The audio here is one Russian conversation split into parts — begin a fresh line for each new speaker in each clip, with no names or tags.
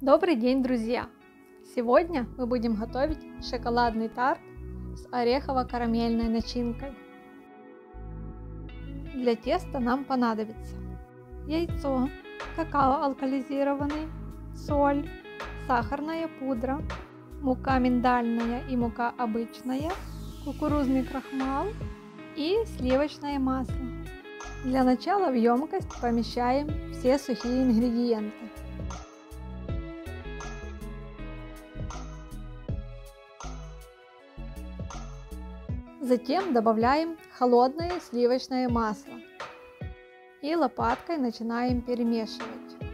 Добрый день, друзья! Сегодня мы будем готовить шоколадный тарт с орехово-карамельной начинкой. Для теста нам понадобится яйцо, какао алкализированный, соль, сахарная пудра, мука миндальная и мука обычная, кукурузный крахмал и сливочное масло. Для начала в емкость помещаем все сухие ингредиенты. Затем добавляем холодное сливочное масло и лопаткой начинаем перемешивать.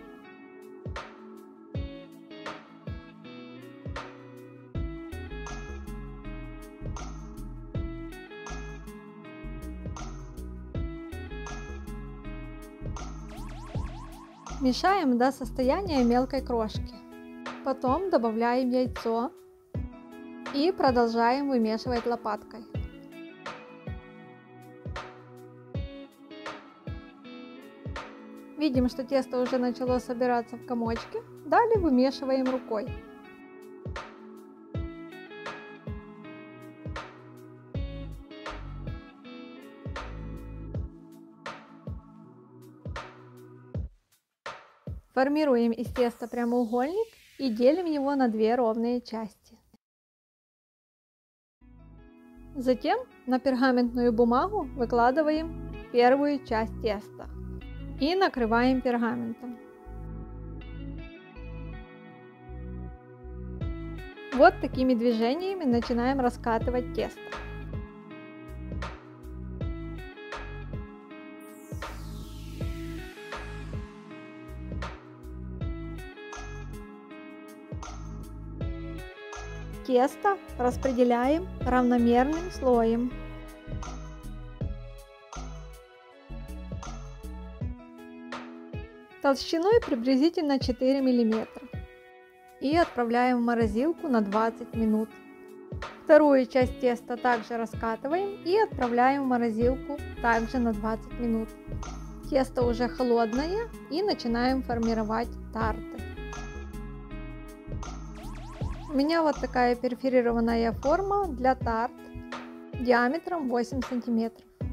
Мешаем до состояния мелкой крошки. Потом добавляем яйцо и продолжаем вымешивать лопаткой. Видим, что тесто уже начало собираться в комочки. Далее вымешиваем рукой. Формируем из теста прямоугольник и делим его на две ровные части. Затем на пергаментную бумагу выкладываем первую часть теста и накрываем пергаментом. Вот такими движениями начинаем раскатывать тесто. Тесто распределяем равномерным слоем. Толщиной приблизительно 4 мм. И отправляем в морозилку на 20 минут. Вторую часть теста также раскатываем и отправляем в морозилку также на 20 минут. Тесто уже холодное и начинаем формировать тарты. У меня вот такая перфорированная форма для тарт диаметром 8 см.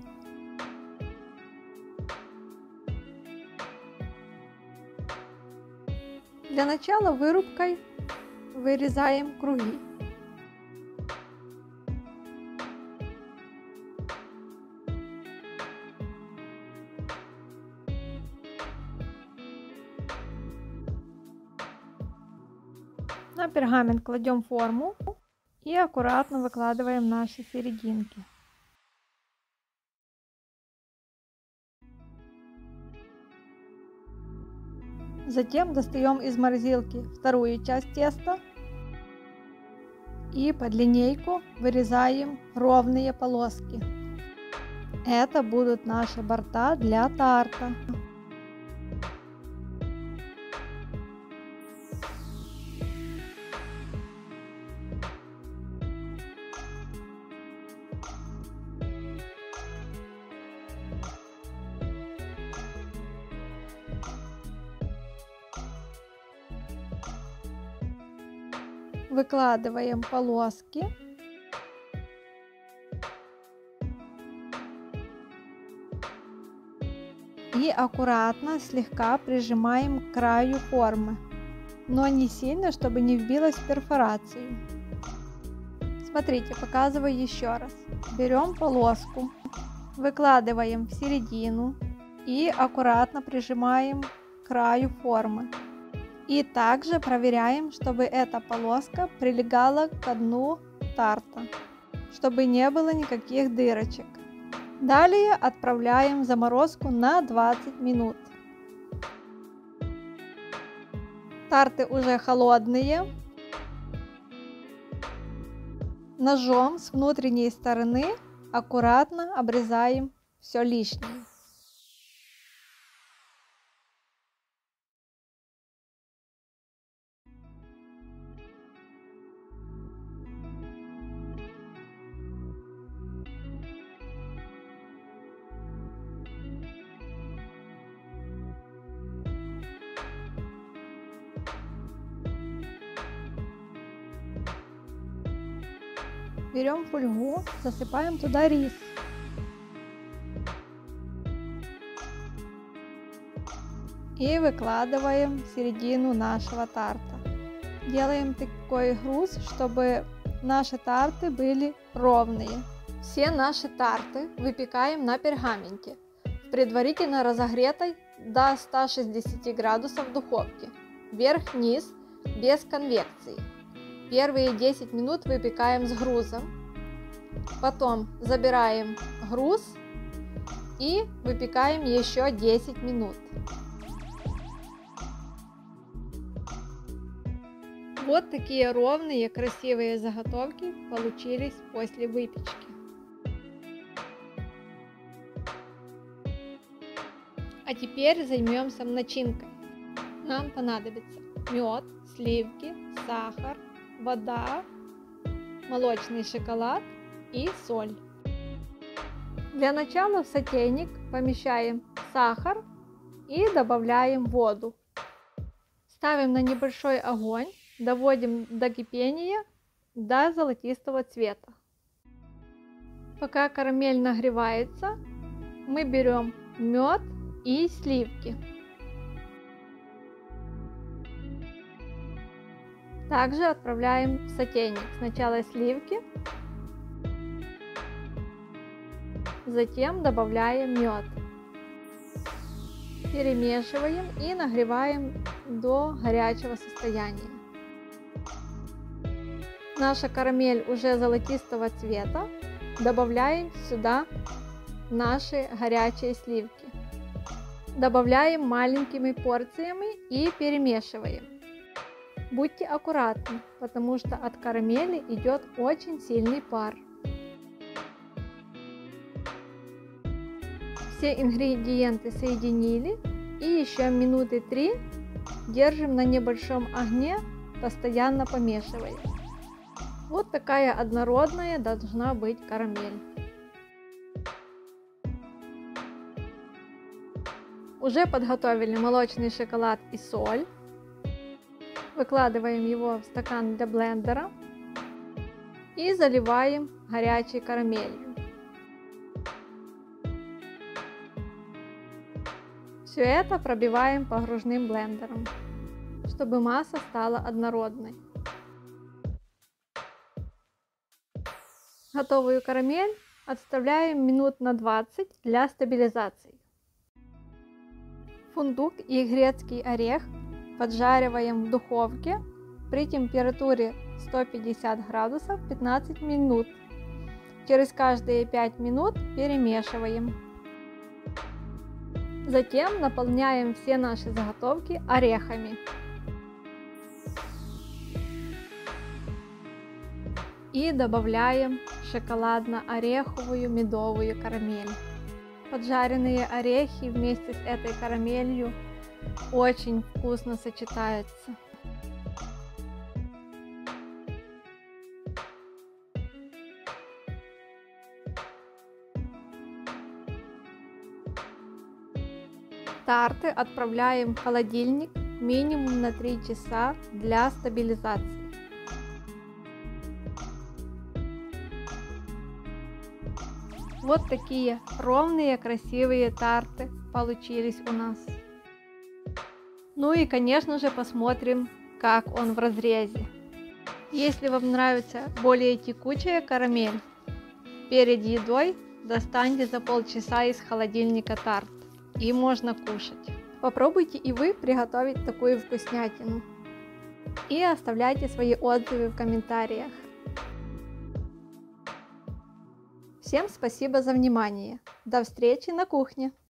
Для начала вырубкой вырезаем круги. На пергамент кладем форму и аккуратно выкладываем наши серединки. Затем достаем из морозилки вторую часть теста и под линейку вырезаем ровные полоски. Это будут наши борта для тарта. Выкладываем полоски и аккуратно слегка прижимаем к краю формы, но не сильно, чтобы не вбилось в перфорацию. Смотрите, показываю еще раз. Берем полоску, выкладываем в середину и аккуратно прижимаем к краю формы. И также проверяем, чтобы эта полоска прилегала к дну тарта, чтобы не было никаких дырочек. Далее отправляем в заморозку на 20 минут. Тарты уже холодные. Ножом с внутренней стороны аккуратно обрезаем все лишнее. Берем фольгу, засыпаем туда рис. И выкладываем в середину нашего тарта. Делаем такой груз, чтобы наши тарты были ровные. Все наши тарты выпекаем на пергаменте в предварительно разогретой до 160 градусов духовке, вверх-вниз, без конвекции. Первые 10 минут выпекаем с грузом, потом забираем груз и выпекаем еще 10 минут. Вот такие ровные, красивые заготовки получились после выпечки. А теперь займемся начинкой. Нам понадобится мед, сливки, сахар, вода, молочный шоколад и соль. Для начала в сотейник помещаем сахар и добавляем воду. Ставим на небольшой огонь, доводим до кипения до золотистого цвета. Пока карамель нагревается, мы берем мед и сливки. Также отправляем в сотейник сначала сливки, затем добавляем мед. Перемешиваем и нагреваем до горячего состояния. Наша карамель уже золотистого цвета. Добавляем сюда наши горячие сливки. Добавляем маленькими порциями и перемешиваем. Будьте аккуратны, потому что от карамели идет очень сильный пар. Все ингредиенты соединили и еще минуты 3 держим на небольшом огне, постоянно помешивая. Вот такая однородная должна быть карамель. Уже подготовили молочный шоколад и соль. Выкладываем его в стакан для блендера и заливаем горячей карамелью. Все это пробиваем погружным блендером, чтобы масса стала однородной. Готовую карамель отставляем минут на 20 для стабилизации. Фундук и грецкий орех поджариваем в духовке при температуре 150 градусов 15 минут. Через каждые 5 минут перемешиваем. Затем наполняем все наши заготовки орехами. И добавляем шоколадно-ореховую медовую карамель. Поджаренные орехи вместе с этой карамелью очень вкусно сочетаются. Тарты отправляем в холодильник минимум на 3 часа для стабилизации. Вот такие ровные, красивые тарты получились у нас. Ну и, конечно же, посмотрим, как он в разрезе. Если вам нравится более текучая карамель, перед едой достаньте за полчаса из холодильника тарт, и можно кушать. Попробуйте и вы приготовить такую вкуснятину. И оставляйте свои отзывы в комментариях. Всем спасибо за внимание. До встречи на кухне!